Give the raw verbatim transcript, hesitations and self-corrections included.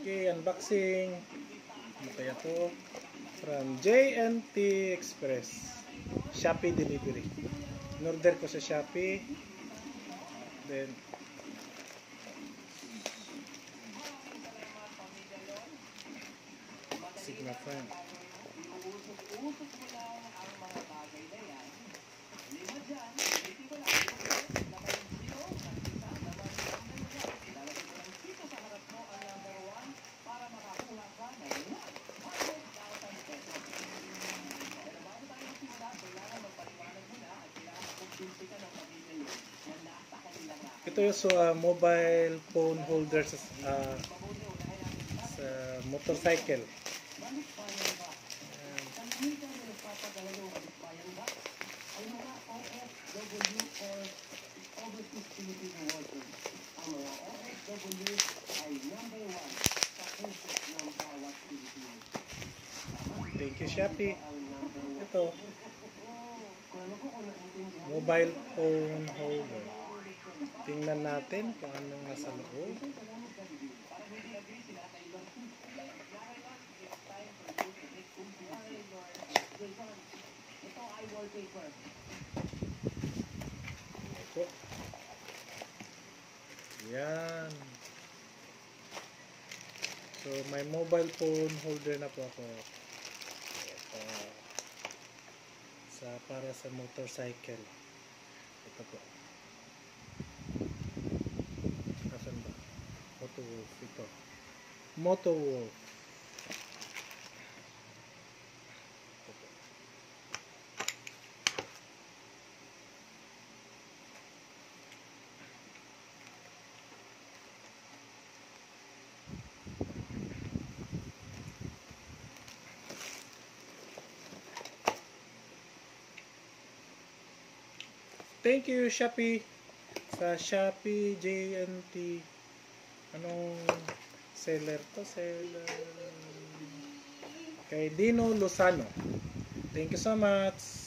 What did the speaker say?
Okay, unboxing. Ano kaya to? From J N T Express. Shopee delivery. In-order ko sa Shopee. Then, Sigma Friend. Ito yung so, uh, mobile phone holder sa, uh, sa motorcycle. Thank you, Shopee. Ito, mobile phone holder. Tingnan natin kung anong nasa loob. Ito. Yan. So, may mobile phone holder na po ako. Ito. Sa, para sa motorcycle. Ito po. Asan ba? Motowolf. Ito. Motowolf. Thank you, Shopee. Sa Shopee J N T. Anong seller to? Seller. Kay Dino Lozano. Thank you so much.